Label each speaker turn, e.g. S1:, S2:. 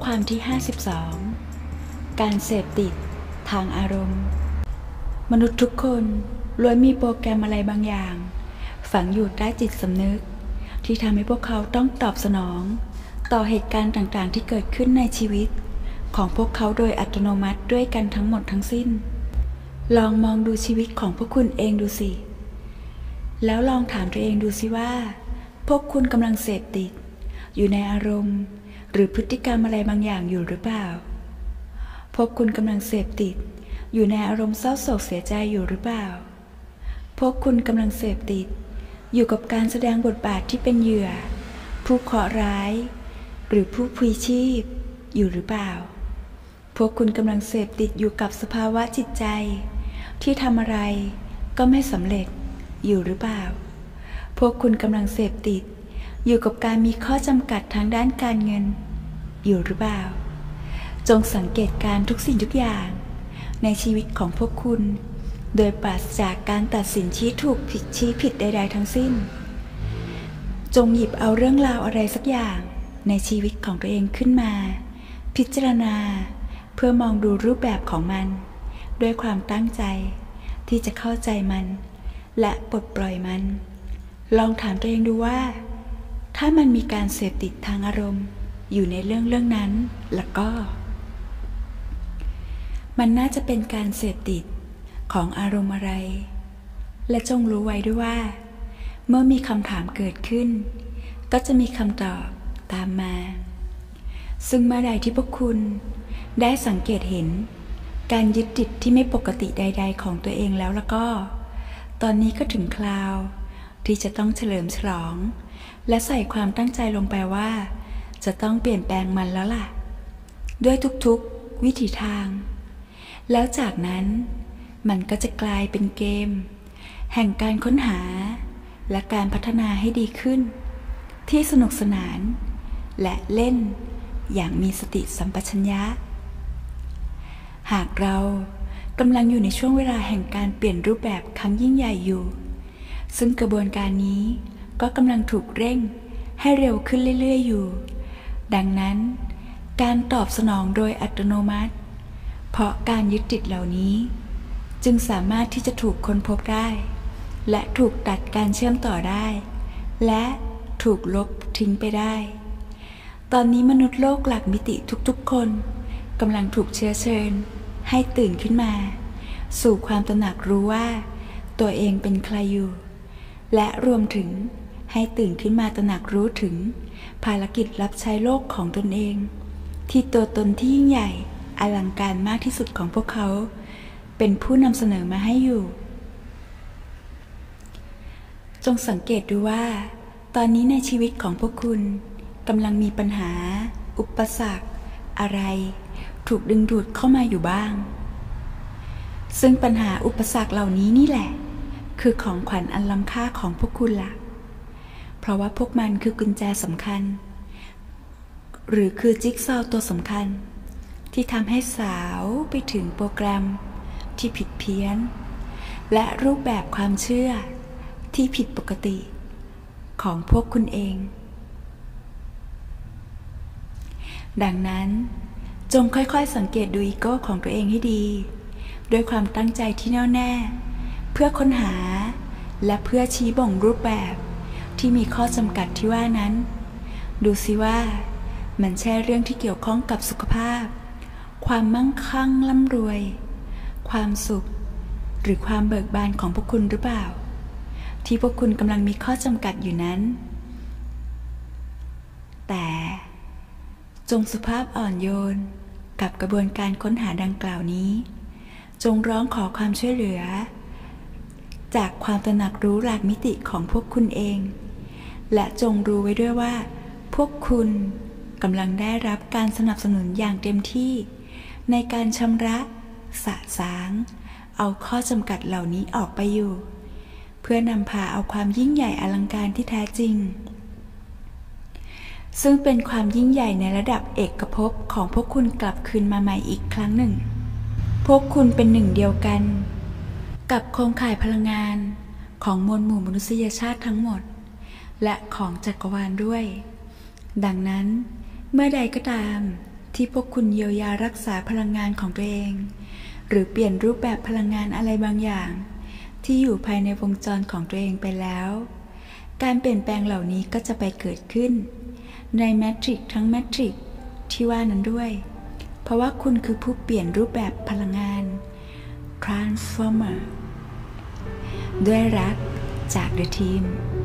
S1: ความที่52การเสพติดทางอารมณ์มนุษย์ทุกคนล้วนมีโปรแกรมอะไรบางอย่างฝังอยู่ใต้จิตสำนึกที่ทำให้พวกเขาต้องตอบสนองต่อเหตุการณ์ต่างๆที่เกิดขึ้นในชีวิตของพวกเขาโดยอัตโนมัติด้วยกันทั้งหมดทั้งสิ้นลองมองดูชีวิตของพวกคุณเองดูสิแล้วลองถามตัวเองดูสิว่าพวกคุณกำลังเสพติดอยู่ในอารมณ์หรือพฤติกรรมอะไรบางอย่างอยู่หรือเปล่าพวกคุณกำลังเสพติดอยู่ในอารมณ์เศร้าโศกเสียใจอยู่หรือเปล่าพวกคุณกำลังเสพติดอยู่กับการแสดงบทบาทที่เป็นเหยื่อผู้เคราะห์ร้ายหรือผู้พลีชีพอยู่หรือเปล่าพวกคุณกำลังเสพติดอยู่กับสภาวะจิตใจที่ทำอะไรก็ไม่สำเร็จอยู่หรือเปล่าพวกคุณกำลังเสพติดอยู่กับการมีข้อจำกัดทางด้านการเงินอยู่หรือเปล่าจงสังเกตการทุกสิ่งทุกอย่างในชีวิตของพวกคุณโดยปราศจากการตัดสินชี้ถูกชี้ผิดใดๆทั้งสิ้นจงหยิบเอาเรื่องราวอะไรสักอย่างในชีวิตของตัวเองขึ้นมาพิจารณาเพื่อมองดูรูปแบบของมันด้วยความตั้งใจที่จะเข้าใจมันและปลดปล่อยมันลองถามตัวเองดูว่าถ้ามันมีการเสพติดทางอารมณ์อยู่ในเรื่องนั้นแล้วก็มันน่าจะเป็นการเสพติดของอารมณ์อะไรและจงรู้ไว้ด้วยว่าเมื่อมีคำถามเกิดขึ้นก็จะมีคำตอบตามมาซึ่งเมื่อใดที่พวกคุณได้สังเกตเห็นการยึดติดที่ไม่ปกติใดๆของตัวเองแล้วก็ตอนนี้ก็ถึงคราวที่จะต้องเฉลิมฉลองและใส่ความตั้งใจลงไปว่าจะต้องเปลี่ยนแปลงมันแล้วล่ะด้วยทุกๆวิถีทางแล้วจากนั้นมันก็จะกลายเป็นเกมแห่งการค้นหาและการพัฒนาให้ดีขึ้นที่สนุกสนานและเล่นอย่างมีสติสัมปชัญญะหากเรากำลังอยู่ในช่วงเวลาแห่งการเปลี่ยนรูปแบบครั้งยิ่งใหญ่อยู่ซึ่งกระบวนการนี้ก็กำลังถูกเร่งให้เร็วขึ้นเรื่อยๆอยู่ดังนั้นการตอบสนองโดยอัตโนมัติเพราะการยึดติดเหล่านี้จึงสามารถที่จะถูกค้นพบได้และถูกตัดการเชื่อมต่อได้และถูกลบทิ้งไปได้ตอนนี้มนุษย์โลกหลักมิติทุกๆคนกำลังถูกเชื้อเชิญให้ตื่นขึ้นมาสู่ความตระหนักรู้ว่าตัวเองเป็นใครอยู่และรวมถึงให้ตื่นขึ้นมาตระหนักรู้ถึงภารกิจรับใช้โลกของตนเองที่ตัวตนที่ยิ่งใหญ่อลังการมากที่สุดของพวกเขาเป็นผู้นำเสนอมาให้อยู่จงสังเกตดูว่าตอนนี้ในชีวิตของพวกคุณกำลังมีปัญหาอุปสรรคอะไรถูกดึงดูดเข้ามาอยู่บ้างซึ่งปัญหาอุปสรรคเหล่านี้นี่แหละคือของขวัญอันล้ำค่าของพวกคุณล่ะเพราะว่าพวกมันคือกุญแจสำคัญหรือคือจิ๊กซอว์ตัวสำคัญที่ทำให้สาวไปถึงโปรแกรมที่ผิดเพี้ยนและรูปแบบความเชื่อที่ผิดปกติของพวกคุณเองดังนั้นจงค่อยๆสังเกตดูอีโก้ของตัวเองให้ดีด้วยความตั้งใจที่แน่วแน่เพื่อค้นหาและเพื่อชี้บ่งรูปแบบที่มีข้อจำกัดที่ว่านั้นดูสิว่ามันใช่เรื่องที่เกี่ยวข้องกับสุขภาพความมั่งคั่งร่ำรวยความสุขหรือความเบิกบานของพวกคุณหรือเปล่าที่พวกคุณกำลังมีข้อจำกัดอยู่นั้นแต่จงสุภาพอ่อนโยนกับกระบวนการค้นหาดังกล่าวนี้จงร้องขอความช่วยเหลือจากความตระหนักรู้หลักมิติของพวกคุณเองและจงรู้ไว้ด้วยว่าพวกคุณกำลังได้รับการสนับสนุนอย่างเต็มที่ในการชำระสะสางเอาข้อจำกัดเหล่านี้ออกไปอยู่เพื่อนำพาเอาความยิ่งใหญ่อลังการที่แท้จริงซึ่งเป็นความยิ่งใหญ่ในระดับเอกภพของพวกคุณกลับคืนมาใหม่อีกครั้งหนึ่งพวกคุณเป็นหนึ่งเดียวกันกับโครงข่ายพลังงานของมวลหมู่มนุษยชาติทั้งหมดและของจักรวาลด้วยดังนั้นเมื่อใดก็ตามที่พวกคุณเยียวยารักษาพลังงานของตัวเองหรือเปลี่ยนรูปแบบพลังงานอะไรบางอย่างที่อยู่ภายในวงจรของตัวเองไปแล้วการเปลี่ยนแปลงเหล่านี้ก็จะไปเกิดขึ้นในแมทริกซ์ทั้งแมทริกซ์ที่ว่านั้นด้วยเพราะว่าคุณคือผู้เปลี่ยนรูปแบบพลังงาน Transformer ด้วยรักจาก The Team